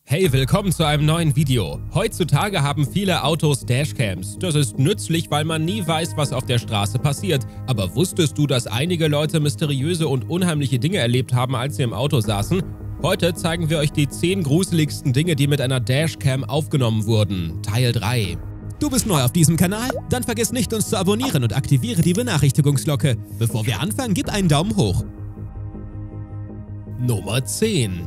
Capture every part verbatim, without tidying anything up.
Hey, willkommen zu einem neuen Video. Heutzutage haben viele Autos Dashcams. Das ist nützlich, weil man nie weiß, was auf der Straße passiert. Aber wusstest du, dass einige Leute mysteriöse und unheimliche Dinge erlebt haben, als sie im Auto saßen? Heute zeigen wir euch die zehn gruseligsten Dinge, die mit einer Dashcam aufgenommen wurden. Teil drei. Du bist neu auf diesem Kanal? Dann vergiss nicht, uns zu abonnieren und aktiviere die Benachrichtigungsglocke. Bevor wir anfangen, gib einen Daumen hoch. Nummer zehn.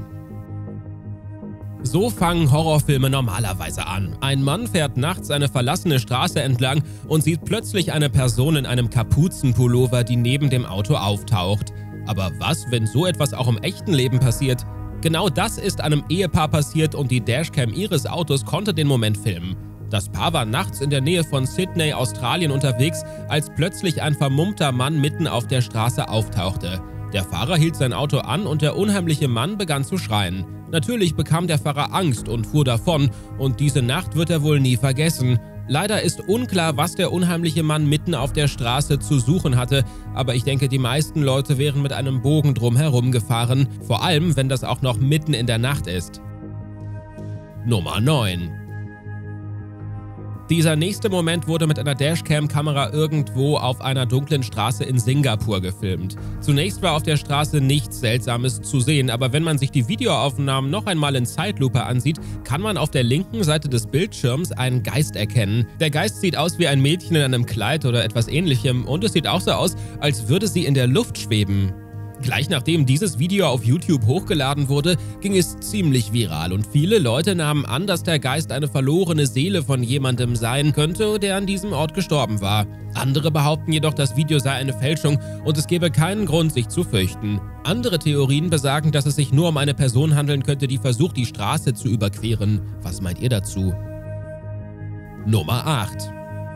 So fangen Horrorfilme normalerweise an. Ein Mann fährt nachts eine verlassene Straße entlang und sieht plötzlich eine Person in einem Kapuzenpullover, die neben dem Auto auftaucht. Aber was, wenn so etwas auch im echten Leben passiert? Genau das ist einem Ehepaar passiert und die Dashcam ihres Autos konnte den Moment filmen. Das Paar war nachts in der Nähe von Sydney, Australien unterwegs, als plötzlich ein vermummter Mann mitten auf der Straße auftauchte. Der Fahrer hielt sein Auto an und der unheimliche Mann begann zu schreien. Natürlich bekam der Fahrer Angst und fuhr davon, und diese Nacht wird er wohl nie vergessen. Leider ist unklar, was der unheimliche Mann mitten auf der Straße zu suchen hatte, aber ich denke, die meisten Leute wären mit einem Bogen drumherum gefahren, vor allem wenn das auch noch mitten in der Nacht ist. Nummer neun. Dieser nächste Moment wurde mit einer Dashcam-Kamera irgendwo auf einer dunklen Straße in Singapur gefilmt. Zunächst war auf der Straße nichts Seltsames zu sehen, aber wenn man sich die Videoaufnahmen noch einmal in Zeitlupe ansieht, kann man auf der linken Seite des Bildschirms einen Geist erkennen. Der Geist sieht aus wie ein Mädchen in einem Kleid oder etwas Ähnlichem und es sieht auch so aus, als würde sie in der Luft schweben. Gleich nachdem dieses Video auf YouTube hochgeladen wurde, ging es ziemlich viral und viele Leute nahmen an, dass der Geist eine verlorene Seele von jemandem sein könnte, der an diesem Ort gestorben war. Andere behaupten jedoch, das Video sei eine Fälschung und es gebe keinen Grund, sich zu fürchten. Andere Theorien besagen, dass es sich nur um eine Person handeln könnte, die versucht, die Straße zu überqueren. Was meint ihr dazu? Nummer acht.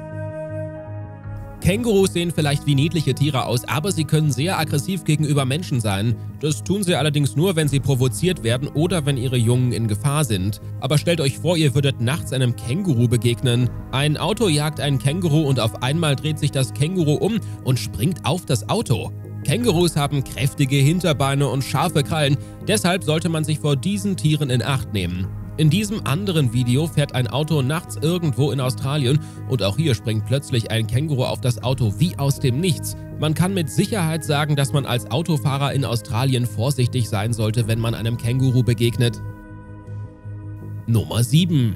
Kängurus sehen vielleicht wie niedliche Tiere aus, aber sie können sehr aggressiv gegenüber Menschen sein. Das tun sie allerdings nur, wenn sie provoziert werden oder wenn ihre Jungen in Gefahr sind. Aber stellt euch vor, ihr würdet nachts einem Känguru begegnen. Ein Auto jagt einen Känguru und auf einmal dreht sich das Känguru um und springt auf das Auto. Kängurus haben kräftige Hinterbeine und scharfe Krallen, deshalb sollte man sich vor diesen Tieren in Acht nehmen. In diesem anderen Video fährt ein Auto nachts irgendwo in Australien und auch hier springt plötzlich ein Känguru auf das Auto wie aus dem Nichts. Man kann mit Sicherheit sagen, dass man als Autofahrer in Australien vorsichtig sein sollte, wenn man einem Känguru begegnet. Nummer sieben.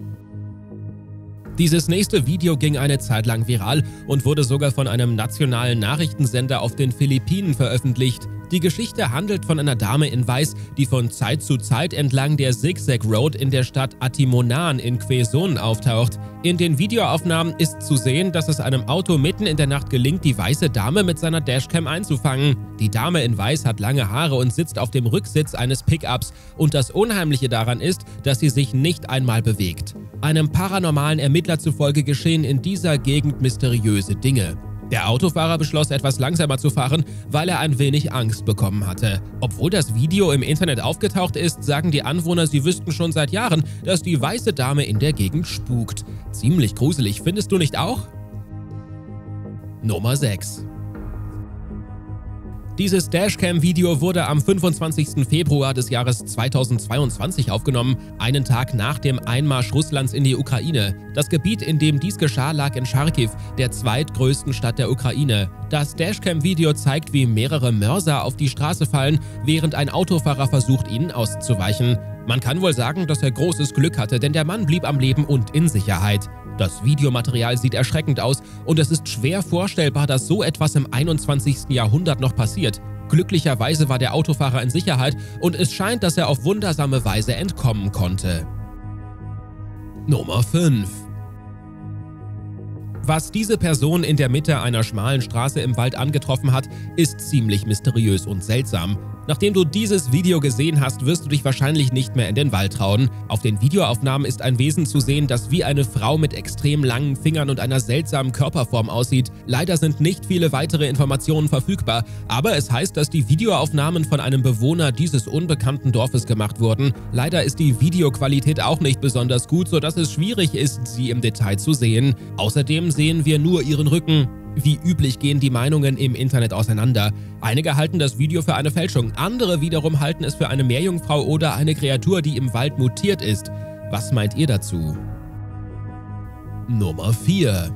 Dieses nächste Video ging eine Zeit lang viral und wurde sogar von einem nationalen Nachrichtensender auf den Philippinen veröffentlicht. Die Geschichte handelt von einer Dame in Weiß, die von Zeit zu Zeit entlang der Zigzag Road in der Stadt Atimonan in Quezon auftaucht. In den Videoaufnahmen ist zu sehen, dass es einem Auto mitten in der Nacht gelingt, die weiße Dame mit seiner Dashcam einzufangen. Die Dame in Weiß hat lange Haare und sitzt auf dem Rücksitz eines Pickups und das Unheimliche daran ist, dass sie sich nicht einmal bewegt. Einem paranormalen Ermittler zufolge geschehen in dieser Gegend mysteriöse Dinge. Der Autofahrer beschloss, etwas langsamer zu fahren, weil er ein wenig Angst bekommen hatte. Obwohl das Video im Internet aufgetaucht ist, sagen die Anwohner, sie wüssten schon seit Jahren, dass die weiße Dame in der Gegend spukt. Ziemlich gruselig, findest du nicht auch? Nummer sechs. Dieses Dashcam-Video wurde am fünfundzwanzigsten Februar des Jahres zweitausendzweiundzwanzig aufgenommen, einen Tag nach dem Einmarsch Russlands in die Ukraine. Das Gebiet, in dem dies geschah, lag in Charkiw, der zweitgrößten Stadt der Ukraine. Das Dashcam-Video zeigt, wie mehrere Mörser auf die Straße fallen, während ein Autofahrer versucht, ihnen auszuweichen. Man kann wohl sagen, dass er großes Glück hatte, denn der Mann blieb am Leben und in Sicherheit. Das Videomaterial sieht erschreckend aus und es ist schwer vorstellbar, dass so etwas im einundzwanzigsten Jahrhundert noch passiert. Glücklicherweise war der Autofahrer in Sicherheit und es scheint, dass er auf wundersame Weise entkommen konnte. Nummer fünf. Was diese Person in der Mitte einer schmalen Straße im Wald angetroffen hat, ist ziemlich mysteriös und seltsam. Nachdem du dieses Video gesehen hast, wirst du dich wahrscheinlich nicht mehr in den Wald trauen. Auf den Videoaufnahmen ist ein Wesen zu sehen, das wie eine Frau mit extrem langen Fingern und einer seltsamen Körperform aussieht. Leider sind nicht viele weitere Informationen verfügbar, aber es heißt, dass die Videoaufnahmen von einem Bewohner dieses unbekannten Dorfes gemacht wurden. Leider ist die Videoqualität auch nicht besonders gut, sodass es schwierig ist, sie im Detail zu sehen. Außerdem sehen wir nur ihren Rücken. Wie üblich gehen die Meinungen im Internet auseinander. Einige halten das Video für eine Fälschung, andere wiederum halten es für eine Meerjungfrau oder eine Kreatur, die im Wald mutiert ist. Was meint ihr dazu? Nummer vier.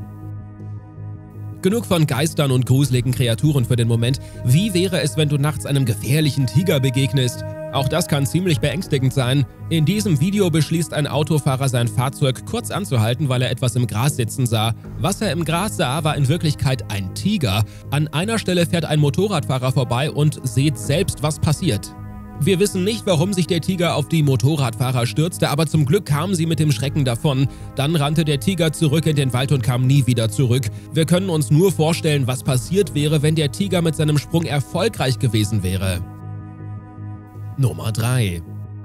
Genug von Geistern und gruseligen Kreaturen für den Moment. Wie wäre es, wenn du nachts einem gefährlichen Tiger begegnest? Auch das kann ziemlich beängstigend sein. In diesem Video beschließt ein Autofahrer, sein Fahrzeug kurz anzuhalten, weil er etwas im Gras sitzen sah. Was er im Gras sah, war in Wirklichkeit ein Tiger. An einer Stelle fährt ein Motorradfahrer vorbei und seht selbst, was passiert. Wir wissen nicht, warum sich der Tiger auf die Motorradfahrer stürzte, aber zum Glück kamen sie mit dem Schrecken davon. Dann rannte der Tiger zurück in den Wald und kam nie wieder zurück. Wir können uns nur vorstellen, was passiert wäre, wenn der Tiger mit seinem Sprung erfolgreich gewesen wäre. Nummer drei.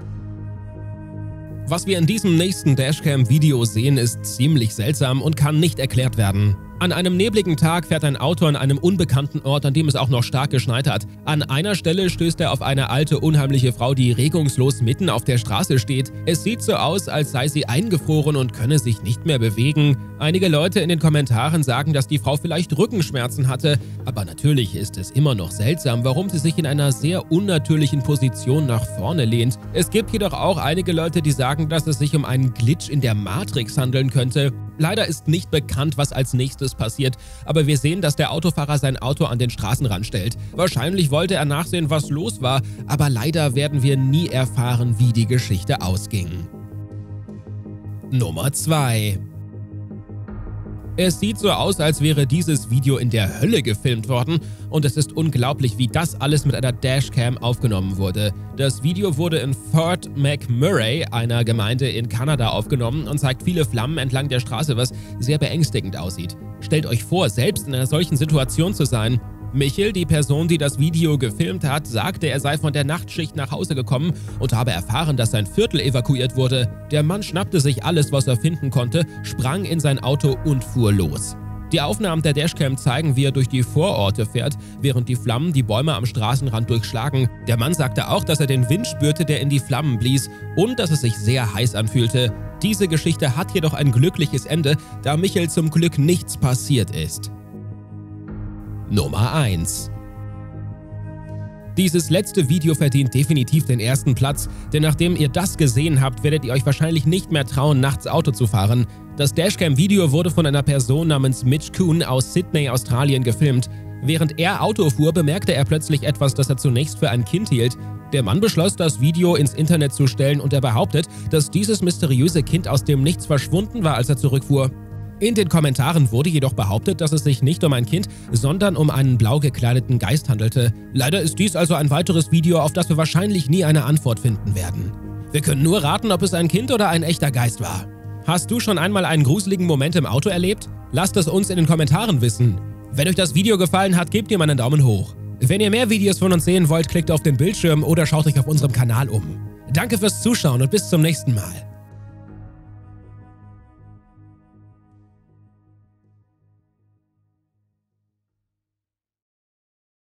Was wir in diesem nächsten Dashcam-Video sehen, ist ziemlich seltsam und kann nicht erklärt werden. An einem nebligen Tag fährt ein Auto an einem unbekannten Ort, an dem es auch noch stark geschneit hat. An einer Stelle stößt er auf eine alte, unheimliche Frau, die regungslos mitten auf der Straße steht. Es sieht so aus, als sei sie eingefroren und könne sich nicht mehr bewegen. Einige Leute in den Kommentaren sagen, dass die Frau vielleicht Rückenschmerzen hatte. Aber natürlich ist es immer noch seltsam, warum sie sich in einer sehr unnatürlichen Position nach vorne lehnt. Es gibt jedoch auch einige Leute, die sagen, dass es sich um einen Glitch in der Matrix handeln könnte. Leider ist nicht bekannt, was als nächstes passiert, aber wir sehen, dass der Autofahrer sein Auto an den Straßenrand stellt. Wahrscheinlich wollte er nachsehen, was los war, aber leider werden wir nie erfahren, wie die Geschichte ausging. Nummer zwei. Es sieht so aus, als wäre dieses Video in der Hölle gefilmt worden und es ist unglaublich, wie das alles mit einer Dashcam aufgenommen wurde. Das Video wurde in Fort McMurray, einer Gemeinde in Kanada, aufgenommen und zeigt viele Flammen entlang der Straße, was sehr beängstigend aussieht. Stellt euch vor, selbst in einer solchen Situation zu sein. Michel, die Person, die das Video gefilmt hat, sagte, er sei von der Nachtschicht nach Hause gekommen und habe erfahren, dass sein Viertel evakuiert wurde. Der Mann schnappte sich alles, was er finden konnte, sprang in sein Auto und fuhr los. Die Aufnahmen der Dashcam zeigen, wie er durch die Vororte fährt, während die Flammen die Bäume am Straßenrand durchschlagen. Der Mann sagte auch, dass er den Wind spürte, der in die Flammen blies und dass es sich sehr heiß anfühlte. Diese Geschichte hat jedoch ein glückliches Ende, da Michel zum Glück nichts passiert ist. Nummer eins. Dieses letzte Video verdient definitiv den ersten Platz, denn nachdem ihr das gesehen habt, werdet ihr euch wahrscheinlich nicht mehr trauen, nachts Auto zu fahren. Das Dashcam-Video wurde von einer Person namens Mitch Kuhn aus Sydney, Australien gefilmt. Während er Auto fuhr, bemerkte er plötzlich etwas, das er zunächst für ein Kind hielt. Der Mann beschloss, das Video ins Internet zu stellen und er behauptet, dass dieses mysteriöse Kind aus dem Nichts verschwunden war, als er zurückfuhr. In den Kommentaren wurde jedoch behauptet, dass es sich nicht um ein Kind, sondern um einen blau gekleideten Geist handelte. Leider ist dies also ein weiteres Video, auf das wir wahrscheinlich nie eine Antwort finden werden. Wir können nur raten, ob es ein Kind oder ein echter Geist war. Hast du schon einmal einen gruseligen Moment im Auto erlebt? Lasst es uns in den Kommentaren wissen. Wenn euch das Video gefallen hat, gebt ihm einen Daumen hoch. Wenn ihr mehr Videos von uns sehen wollt, klickt auf den Bildschirm oder schaut euch auf unserem Kanal um. Danke fürs Zuschauen und bis zum nächsten Mal.